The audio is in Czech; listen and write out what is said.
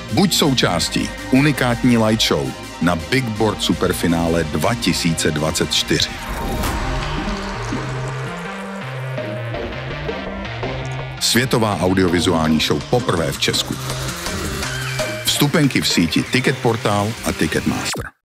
Buď součástí unikátní light show na Big Board Superfinále 2024. Světová audiovizuální show poprvé v Česku. Vstupenky v síti Ticketportal a Ticketmaster.